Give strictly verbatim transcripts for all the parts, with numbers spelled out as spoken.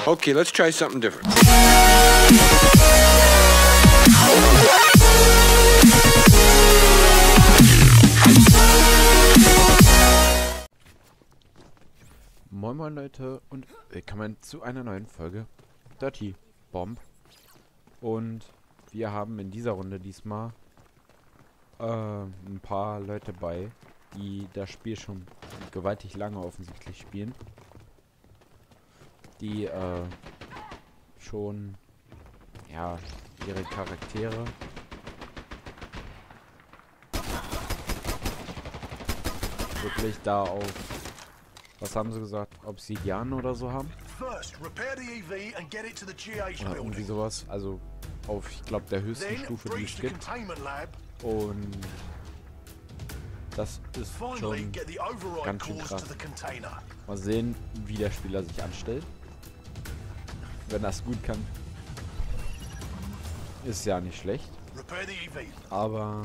Okay, let's try something different. Moin moin Leute und willkommen zu einer neuen Folge Dirty Bomb. Und wir haben in dieser Runde diesmal äh, ein paar Leute bei, die das Spiel schon gewaltig lange offensichtlich spielen. Die äh, schon ja ihre Charaktere wirklich da auf, was haben sie gesagt, Obsidian oder so haben? Oder irgendwie sowas, also auf, ich glaube, der höchsten Stufe, die es gibt. Und das ist schon ganz schön krass. Mal sehen, wie der Spieler sich anstellt. Wenn das gut kann, ist ja nicht schlecht. Aber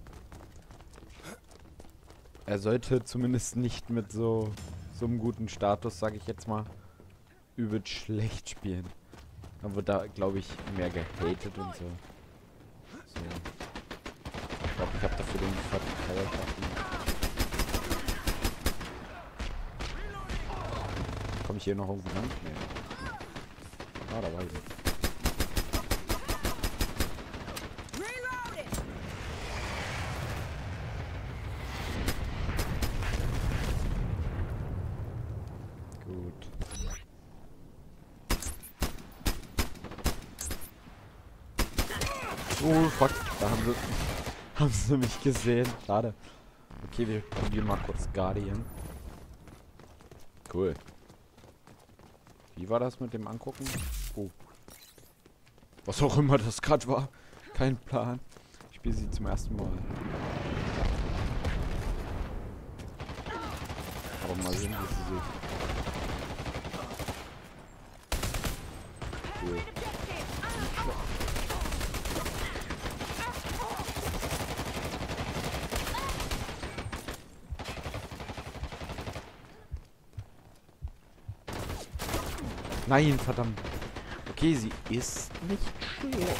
er sollte zumindest nicht mit so so einem guten Status, sage ich jetzt mal, übel schlecht spielen. Dann wird da, glaube ich, mehr gehatet und so. So. Ich glaube, ich habe dafür den Verteiler. Komme ich hier noch irgendwo lang? Nee. Ah, da war ich nicht. Gut. Oh, fuck. Da haben sie, haben sie mich gesehen. Schade. Okay, wir probieren mal kurz Guardian. Cool. Wie war das mit dem Angucken? Oh. Was auch immer das gerade war. Kein Plan. Ich spiele sie zum ersten Mal. Aber mal sehen, wie sie sich. Cool. Nein, verdammt. Okay, sie ist nicht schlecht.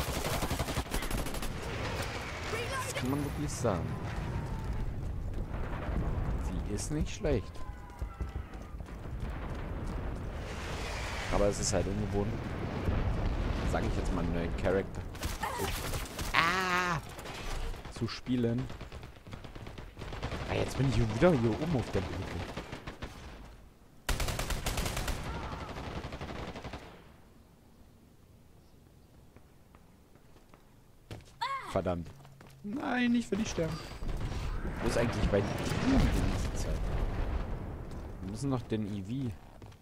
Das kann man wirklich sagen. Sie ist nicht schlecht. Aber es ist halt ungewohnt. Sage ich jetzt mal einen neuen Charakter. Ah! Zu spielen. Ah, jetzt bin ich wieder hier oben auf der Brücke. Verdammt. Nein, ich will nicht sterben. Wo ist eigentlich bei die ganze Zeit? Wir müssen noch den E V.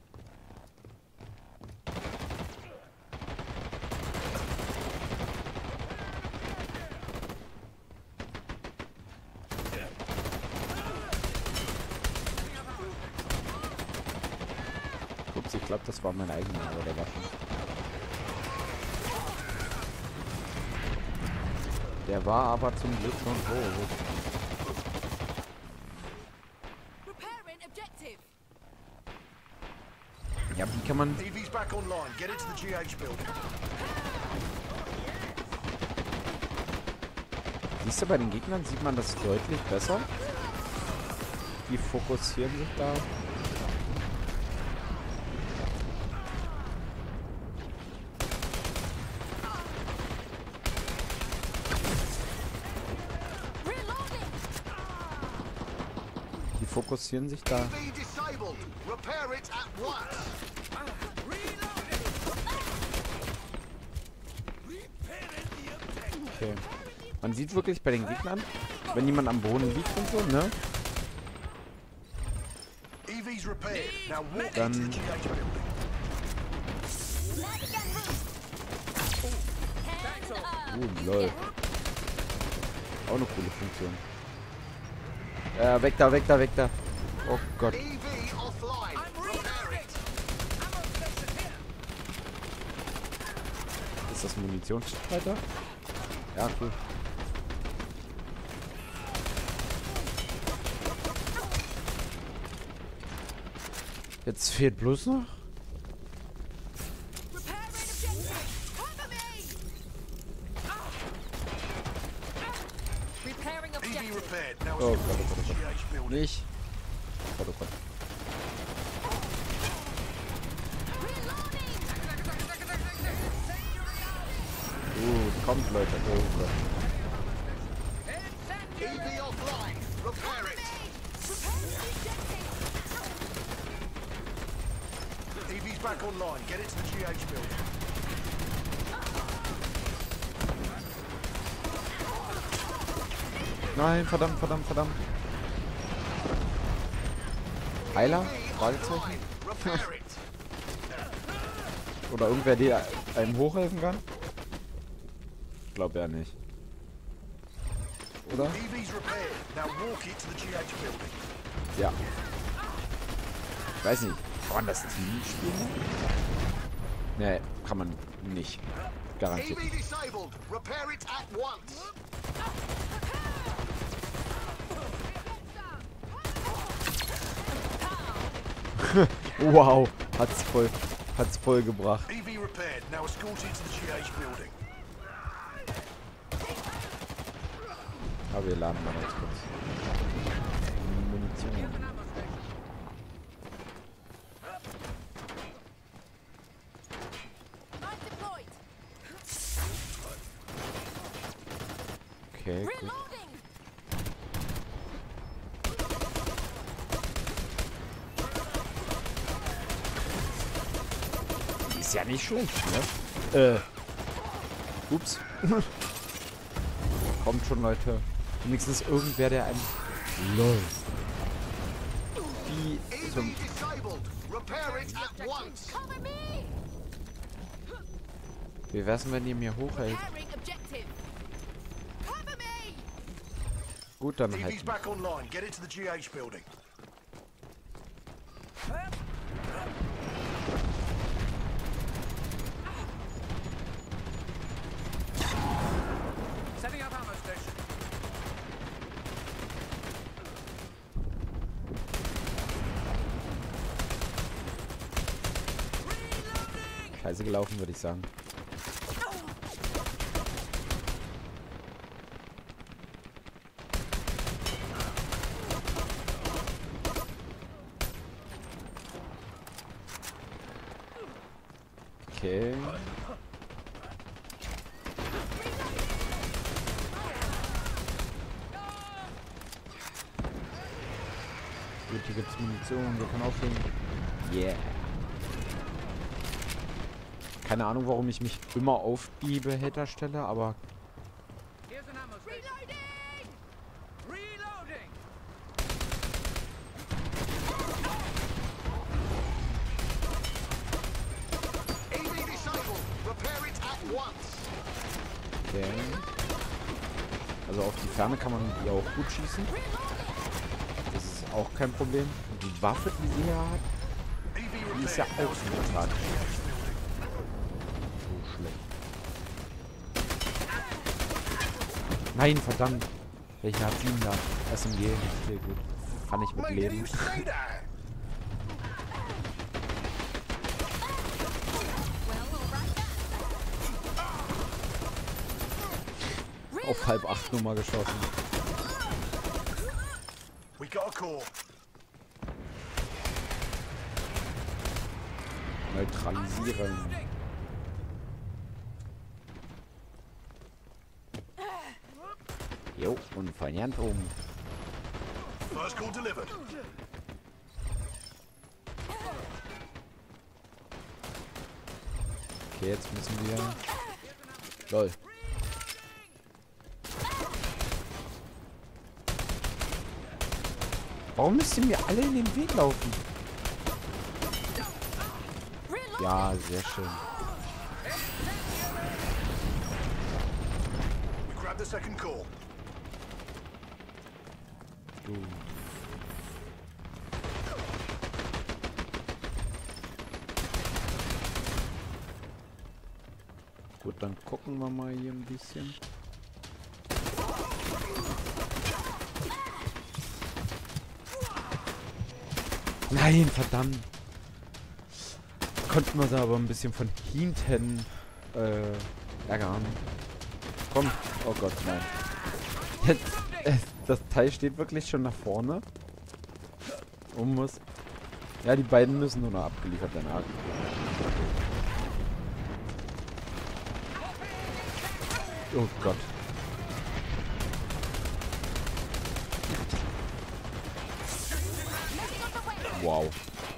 Ups, ich glaube, das war mein eigener, aber der war schon. Der war aber zum Glück schon tot. Ja, wie kann man... Siehst du, bei den Gegnern sieht man das deutlich besser. Die fokussieren sich da. fokussieren sich da. Okay. Man sieht wirklich bei den Gegnern, wenn jemand am Boden liegt und so, ne? Dann... Oh, lol. Auch eine coole Funktion. Äh, weg da, weg da, weg da. Oh Gott. Ist das Munitionsstreiter? Ja, cool. Jetzt fehlt bloß noch Oh Gott, oh Gott, oh Gott. Nicht. Oh Gott, oh Gott. Uh, kommt, Leute. Oh Gott. E V's back online. Get it to the G H building. Nein, verdammt, verdammt, verdammt. Heiler? Fragezeichen? Oder irgendwer, der einem hochhelfen kann? Ich glaube ja nicht. Oder? Ja. Ich weiß nicht. Kann man das Team spielen? Nee, kann man nicht. Garantiert nicht. Wow, hat's voll, hat's voll gebracht. Aber wir laden mal ganz kurz. Munition. Okay, gut. Ist ja nicht schlecht, ne? Äh. Ups. Kommt schon, Leute. Wenigstens irgendwer, der einen läuft. Wie zum... Wie wär's denn, wenn ihr mir hochhält? Gut, dann halt. Scheiße gelaufen, würde ich sagen. Okay. Gut, hier gibt es Munition, wir können aufhängen. Yeah. Keine Ahnung, warum ich mich immer auf die Behälter stelle, aber... Okay. Also auf die Ferne kann man die auch gut schießen. Das ist auch kein Problem. Und die Waffe, die sie hier hat, die ist ja auch sympathisch. So schlecht. Nein, verdammt. Welcher hat ihn da? S M G. Sehr gut. Kann ich mit leben. Auf halb acht Nummer geschossen. Neutralisieren. Jo, und verlernt oben. Okay, jetzt müssen wir... Lol. Warum müsst ihr mir alle in den Weg laufen? Ja, sehr schön. Du. Gut, dann gucken wir mal hier ein bisschen. Nein, verdammt. Konnten wir da aber ein bisschen von hinten äh, ärgern. Komm. Oh Gott, nein. Jetzt Es, das Teil steht wirklich schon nach vorne. Und muss... Ja, die beiden müssen nur noch abgeliefert werden. Ah. Oh Gott. Wow.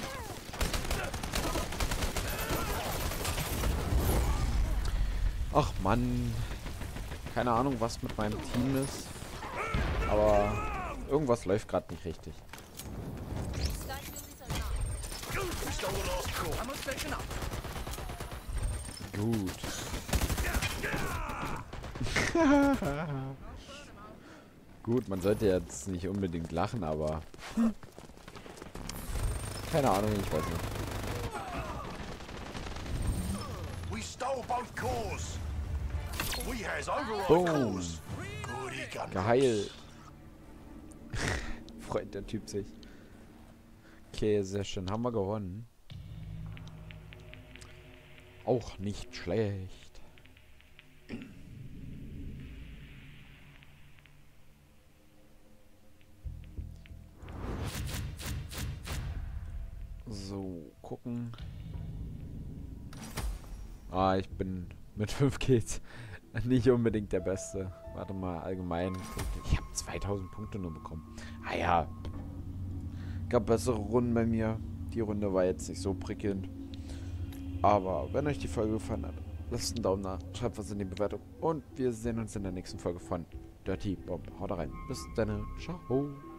Ach Mann. Keine Ahnung, was mit meinem Team ist. Aber irgendwas läuft gerade nicht richtig. Gut. Gut, man sollte jetzt nicht unbedingt lachen, aber... Hm. Keine Ahnung, ich weiß nicht. We stole both cores. We has override Boom. cores. Goody gun. Geheilt. Freut der Typ sich. Okay, sehr schön. Haben wir gewonnen. Auch nicht schlecht. So, gucken. Ah, ich bin mit fünf Kills nicht unbedingt der Beste. Warte mal, allgemein. Ich habe zweitausend Punkte nur bekommen. Ah ja. Gab bessere Runden bei mir. Die Runde war jetzt nicht so prickelnd. Aber wenn euch die Folge gefallen hat, lasst einen Daumen nach, schreibt was in die Bewertung. Und wir sehen uns in der nächsten Folge von Dirty Bomb. Haut rein. Bis dann. Ciao.